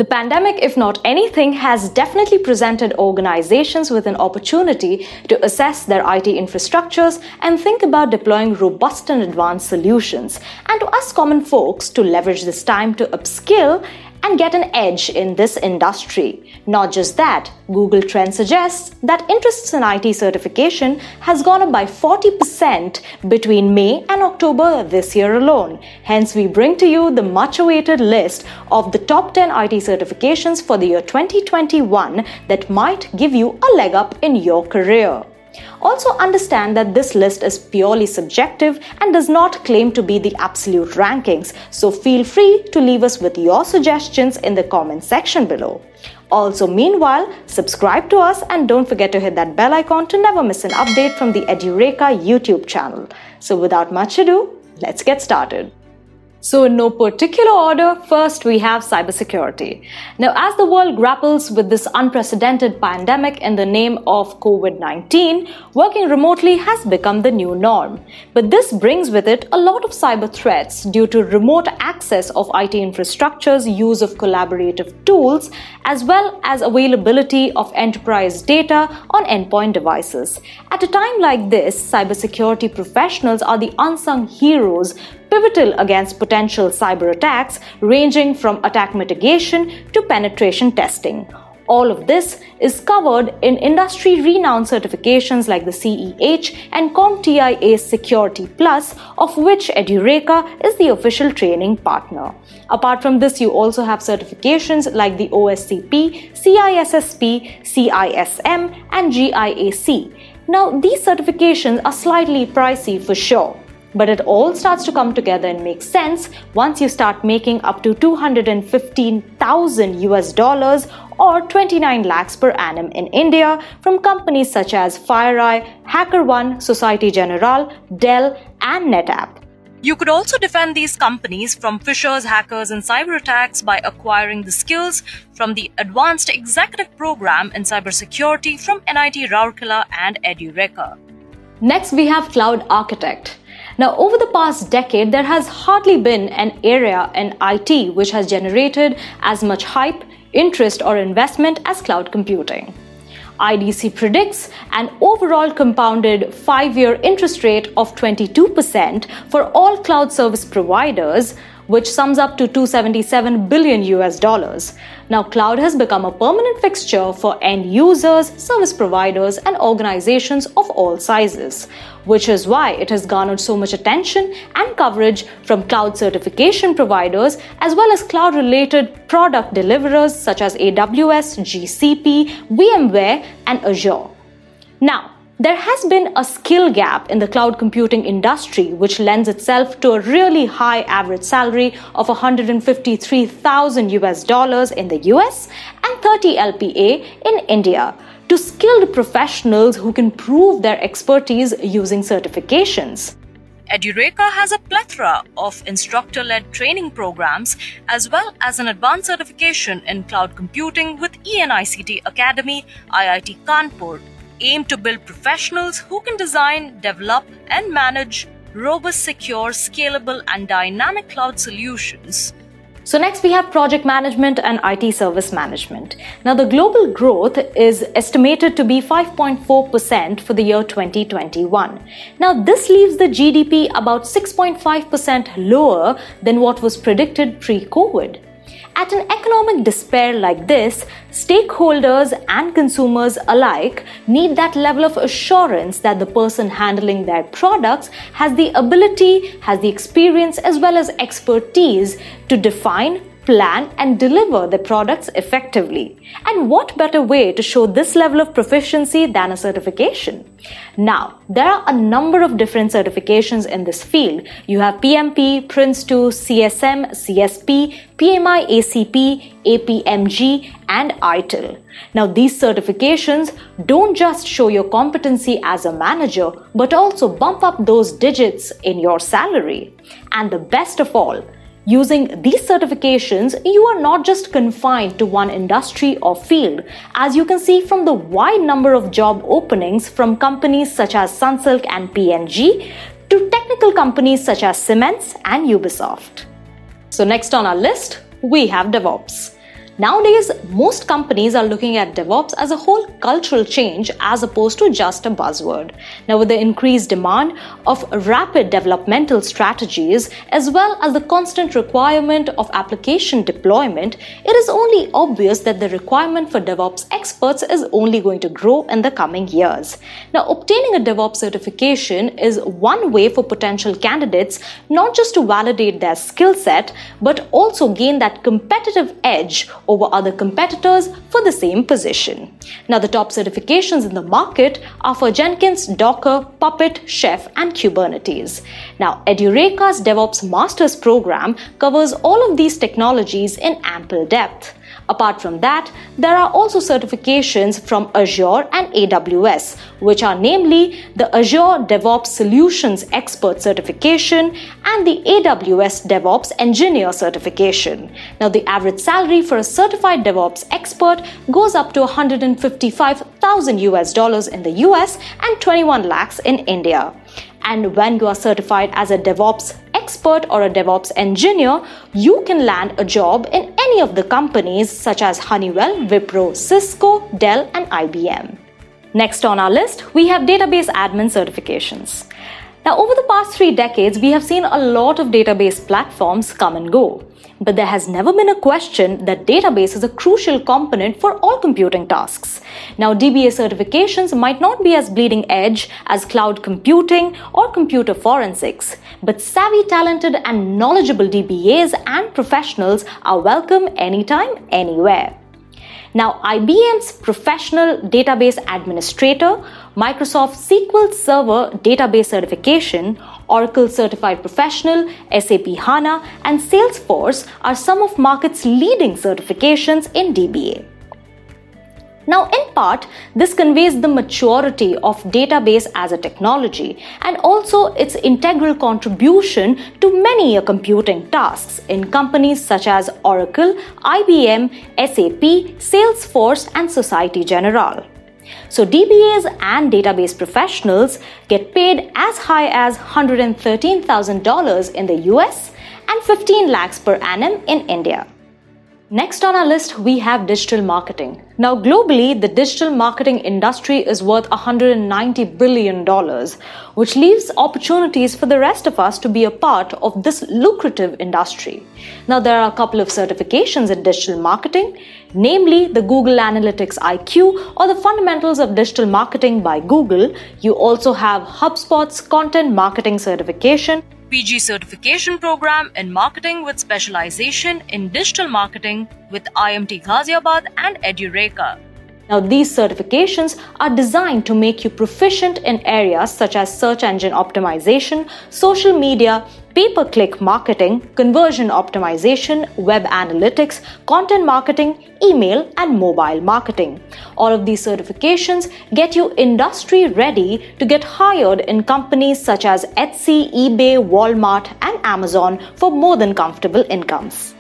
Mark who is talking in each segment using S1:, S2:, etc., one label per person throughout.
S1: The pandemic, if not anything, has definitely presented organizations with an opportunity to assess their IT infrastructures and think about deploying robust and advanced solutions, and to us common folks to leverage this time to upskill and get an edge in this industry. Not just that, Google Trends suggests that interests in IT certification has gone up by 40% between May and October this year alone. Hence, we bring to you the much-awaited list of the top 10 IT certifications for the year 2021 that might give you a leg up in your career. Also understand that this list is purely subjective and does not claim to be the absolute rankings, so feel free to leave us with your suggestions in the comment section below. Also, meanwhile, subscribe to us and don't forget to hit that bell icon to never miss an update from the Edureka YouTube channel. So without much ado, let's get started. So in no particular order, first we have cybersecurity. Now, as the world grapples with this unprecedented pandemic in the name of COVID-19, working remotely has become the new norm. But this brings with it a lot of cyber threats due to remote access of IT infrastructures, use of collaborative tools, as well as availability of enterprise data on endpoint devices. At a time like this, cybersecurity professionals are the unsung heroes pivotal against potential cyber attacks, ranging from attack mitigation to penetration testing. All of this is covered in industry-renowned certifications like the CEH and 𝐒𝐞𝐜 Security Plus, of which Edureka is the official training partner. Apart from this, you also have certifications like the OSCP, CISSP, CISM, and GIAC. Now, these certifications are slightly pricey for sure, but it all starts to come together and make sense once you start making up to $215,000 or 29 lakhs per annum in India from companies such as FireEye, HackerOne, Societe Generale, Dell, and NetApp. You could also defend these companies from phishers, hackers, and cyber attacks by acquiring the skills from the Advanced Executive Program in Cybersecurity from NIT Rourkela and Edureka. Next, we have Cloud Architect. Now, over the past decade, there has hardly been an area in IT which has generated as much hype, interest, or investment as cloud computing. IDC predicts an overall compounded 5-year interest rate of 22% for all cloud service providers, which sums up to $277 billion. Now, cloud has become a permanent fixture for end users, service providers, and organizations of all sizes, which is why it has garnered so much attention and coverage from cloud certification providers as well as cloud-related product deliverers such as AWS, GCP, VMware, and Azure. Now, there has been a skill gap in the cloud computing industry, which lends itself to a really high average salary of $153,000 in the US and 30 LPA in India to skilled professionals who can prove their expertise using certifications. Edureka has a plethora of instructor-led training programs as well as an advanced certification in cloud computing with ENICT Academy, IIT Kanpur, aim to build professionals who can design, develop, and manage robust, secure, scalable, and dynamic cloud solutions. So next we have project management and IT service management. Now, the global growth is estimated to be 5.4% for the year 2021. Now, this leaves the GDP about 6.5% lower than what was predicted pre-COVID. At an economic despair like this, stakeholders and consumers alike need that level of assurance that the person handling their products has the ability, has the experience as well as expertise to define, plan and deliver the products effectively. And what better way to show this level of proficiency than a certification? Now, there are a number of different certifications in this field. You have PMP, Prince2, CSM, CSP, PMI, ACP, APMG and ITIL. Now, these certifications don't just show your competency as a manager, but also bump up those digits in your salary. And the best of all, using these certifications, you are not just confined to one industry or field, as you can see from the wide number of job openings from companies such as Sunsilk and P&G to technical companies such as Siemens and Ubisoft. So next on our list, we have DevOps. Nowadays, most companies are looking at DevOps as a whole cultural change as opposed to just a buzzword. Now, with the increased demand of rapid developmental strategies as well as the constant requirement of application deployment, it is only obvious that the requirement for DevOps experts is only going to grow in the coming years. Now, obtaining a DevOps certification is one way for potential candidates not just to validate their skill set, but also gain that competitive edge over other competitors for the same position. Now, the top certifications in the market are for Jenkins, Docker, Puppet, Chef, and Kubernetes. Now, Edureka's DevOps Masters program covers all of these technologies in ample depth. Apart from that, there are also certifications from Azure and AWS, which are namely the Azure DevOps Solutions Expert Certification and the AWS DevOps Engineer Certification. Now, the average salary for a certified DevOps expert goes up to $155,000 in the US and 21 lakhs in India. And when you are certified as a DevOps expert or a DevOps engineer, you can land a job in any of the companies such as Honeywell, Wipro, Cisco, Dell, and IBM. Next on our list, we have database admin certifications. Now, over the past 3 decades, we have seen a lot of database platforms come and go. But there has never been a question that database is a crucial component for all computing tasks. Now, DBA certifications might not be as bleeding edge as cloud computing or computer forensics, but savvy, talented, and knowledgeable DBAs and professionals are welcome anytime, anywhere. Now, IBM's Professional Database Administrator, Microsoft SQL Server Database Certification, Oracle Certified Professional, SAP HANA, and Salesforce are some of market's leading certifications in DBA. Now, in part, this conveys the maturity of database as a technology and also its integral contribution to many computing tasks in companies such as Oracle, IBM, SAP, Salesforce, and Societe Generale. So, DBAs and database professionals get paid as high as $113,000 in the US and 15 lakhs per annum in India. Next on our list, we have digital marketing. Now, globally, the digital marketing industry is worth $190 billion, which leaves opportunities for the rest of us to be a part of this lucrative industry. Now, there are a couple of certifications in digital marketing, namely the Google Analytics IQ or the Fundamentals of Digital Marketing by Google. You also have HubSpot's Content Marketing Certification, PG certification program in marketing with specialization in digital marketing with IMT Ghaziabad and Edureka. Now, these certifications are designed to make you proficient in areas such as search engine optimization, social media, pay-per-click marketing, conversion optimization, web analytics, content marketing, email, and mobile marketing. All of these certifications get you industry ready to get hired in companies such as Etsy, eBay, Walmart, and Amazon for more than comfortable incomes.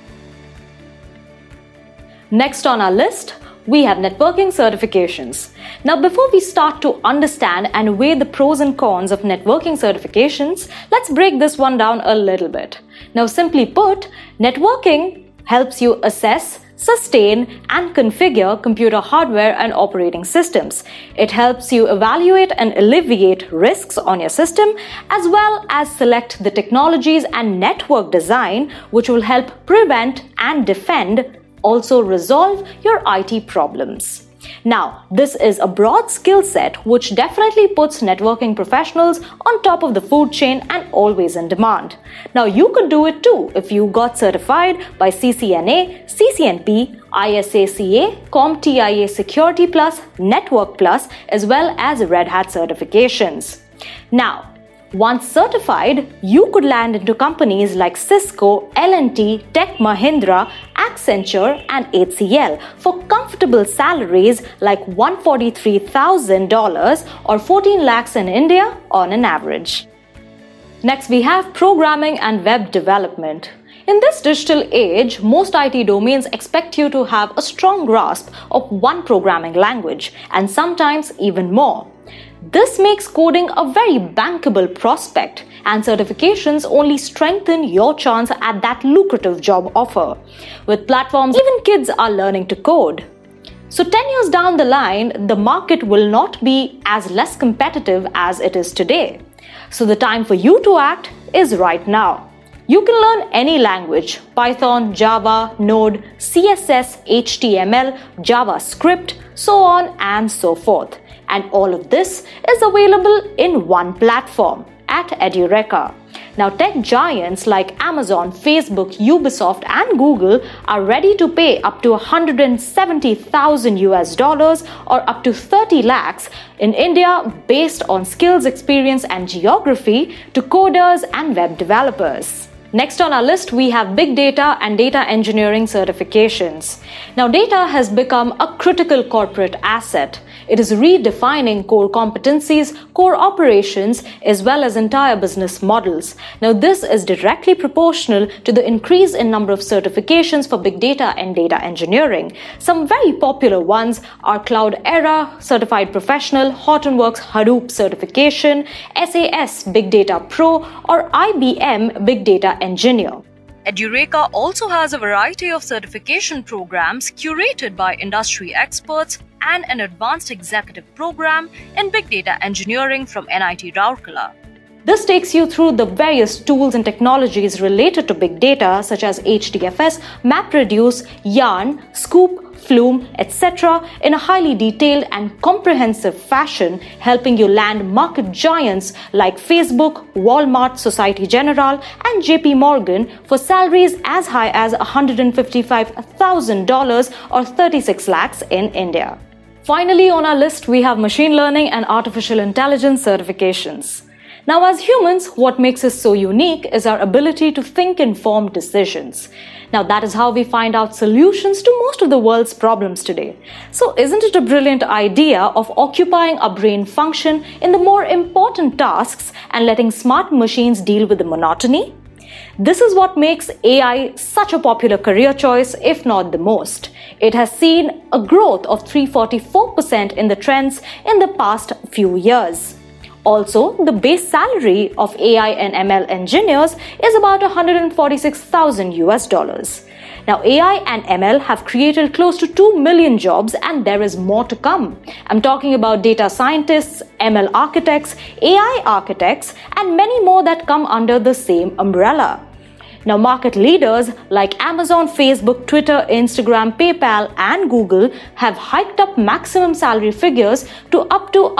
S1: Next on our list, we have networking certifications. Now, before we start to understand and weigh the pros and cons of networking certifications, let's break this one down a little bit. Now, simply put, networking helps you assess, sustain, and configure computer hardware and operating systems. It helps you evaluate and alleviate risks on your system, as well as select the technologies and network design which will help prevent and defend, also resolve your IT problems. Now, this is a broad skill set which definitely puts networking professionals on top of the food chain and always in demand. Now, you could do it too if you got certified by CCNA, CCNP, ISACA, CompTIA Security Plus, Network Plus, as well as Red Hat certifications. Now, once certified, you could land into companies like Cisco, L&T, Tech Mahindra, Accenture, and HCL for comfortable salaries like $143,000 or 14 lakhs in India on an average. Next, we have programming and web development. In this digital age, most IT domains expect you to have a strong grasp of one programming language, and sometimes even more. This makes coding a very bankable prospect, and certifications only strengthen your chance at that lucrative job offer. With platforms, even kids are learning to code. So 10 years down the line, the market will not be as less competitive as it is today. So the time for you to act is right now. You can learn any language: Python, Java, Node, CSS, HTML, JavaScript, so on and so forth. And all of this is available in one platform at Edureka. Now, tech giants like Amazon, Facebook, Ubisoft, and Google are ready to pay up to $170,000 or up to 30 lakhs in India based on skills, experience, and geography to coders and web developers. Next on our list, we have Big Data and Data Engineering certifications. Now, data has become a critical corporate asset. It is redefining core competencies, core operations, as well as entire business models. Now, this is directly proportional to the increase in number of certifications for big data and data engineering. Some very popular ones are Cloudera Certified Professional, Hortonworks Hadoop Certification, SAS Big Data Pro, or IBM Big Data Engineer. Edureka also has a variety of certification programs curated by industry experts and an advanced executive program in big data engineering from NIT Rourkela. This takes you through the various tools and technologies related to big data such as HDFS, MapReduce, Yarn, Scoop, Flume, etc. in a highly detailed and comprehensive fashion, helping you land market giants like Facebook, Walmart, Societe Generale, and JP Morgan for salaries as high as $155,000 or 36 lakhs in India. Finally, on our list, we have machine learning and artificial intelligence certifications. Now, as humans, what makes us so unique is our ability to think informed decisions. Now, that is how we find out solutions to most of the world's problems today. So, isn't it a brilliant idea of occupying our brain function in the more important tasks and letting smart machines deal with the monotony? This is what makes AI such a popular career choice, if not the most. It has seen a growth of 344% in the trends in the past few years. Also, the base salary of AI and ML engineers is about $146,000. Now, AI and ML have created close to 2 million jobs, and there is more to come. I'm talking about data scientists, ML architects, AI architects, and many more that come under the same umbrella. Now, market leaders like Amazon, Facebook, Twitter, Instagram, PayPal, and Google have hiked up maximum salary figures to up to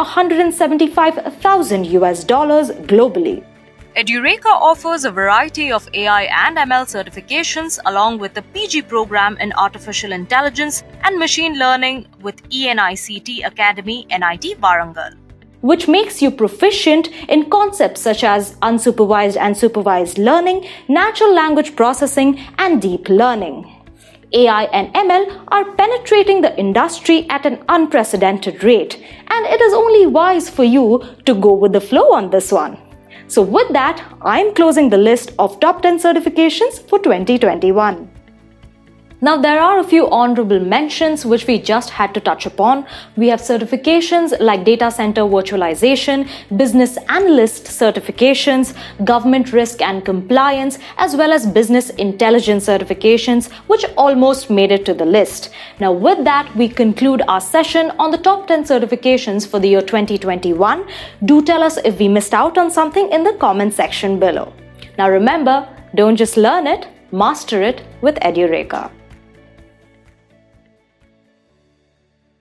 S1: $175,000 globally. Edureka offers a variety of AI and ML certifications along with a PG program in Artificial Intelligence and Machine Learning with ENICT Academy, NIT Warangal, which makes you proficient in concepts such as unsupervised and supervised learning, natural language processing, and deep learning. AI and ML are penetrating the industry at an unprecedented rate, and it is only wise for you to go with the flow on this one. So with that, I'm closing the list of top 10 certifications for 2021. Now, there are a few honorable mentions which we just had to touch upon. We have certifications like Data Center Virtualization, Business Analyst certifications, Government Risk and Compliance, as well as Business Intelligence certifications, which almost made it to the list. Now, with that, we conclude our session on the top 10 certifications for the year 2021. Do tell us if we missed out on something in the comment section below. Now, remember, don't just learn it, master it with Edureka.